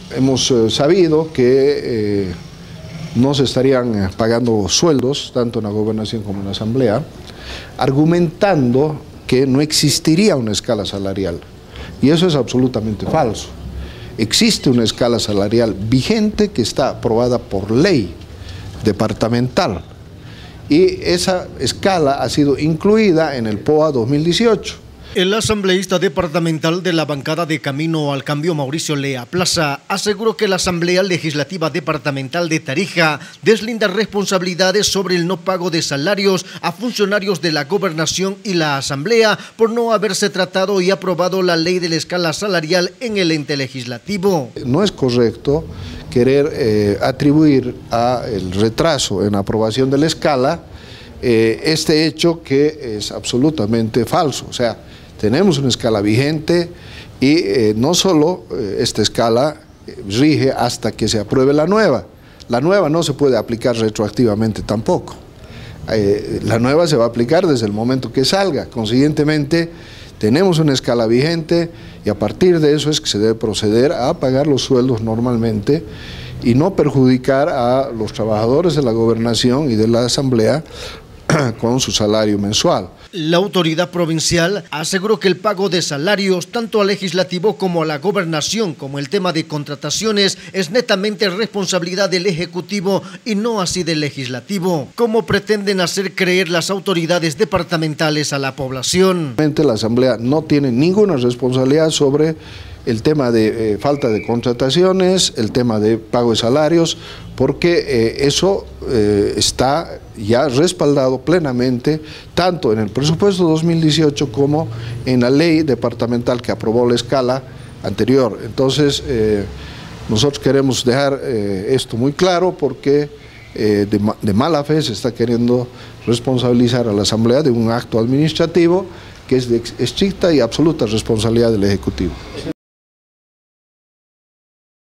hemos sabido que no se estarían pagando sueldos, tanto en la gobernación como en la asamblea, argumentando que no existiría una escala salarial. Y eso es absolutamente falso. Existe una escala salarial vigente que está aprobada por ley departamental. Y esa escala ha sido incluida en el POA 2018. El asambleísta departamental de la bancada de Camino al Cambio, Mauricio Lea Plaza, aseguró que la Asamblea Legislativa Departamental de Tarija deslinda responsabilidades sobre el no pago de salarios a funcionarios de la gobernación y la Asamblea por no haberse tratado y aprobado la ley de la escala salarial en el ente legislativo. No es correcto querer atribuir al retraso en la aprobación de la escala este hecho que es absolutamente falso. O sea, tenemos una escala vigente y no solo esta escala rige hasta que se apruebe la nueva. La nueva no se puede aplicar retroactivamente tampoco. La nueva se va a aplicar desde el momento que salga. Consiguientemente, tenemos una escala vigente y a partir de eso es que se debe proceder a pagar los sueldos normalmente y no perjudicar a los trabajadores de la gobernación y de la asamblea con su salario mensual. La autoridad provincial aseguró que el pago de salarios, tanto al legislativo como a la gobernación, como el tema de contrataciones, es netamente responsabilidad del Ejecutivo y no así del Legislativo, como pretenden hacer creer las autoridades departamentales a la población. La Asamblea no tiene ninguna responsabilidad sobre el tema de falta de contrataciones, el tema de pago de salarios, porque eso está ya respaldado plenamente tanto en el presupuesto 2018 como en la ley departamental que aprobó la escala anterior. Entonces, nosotros queremos dejar esto muy claro porque de mala fe se está queriendo responsabilizar a la Asamblea de un acto administrativo que es de estricta y absoluta responsabilidad del Ejecutivo.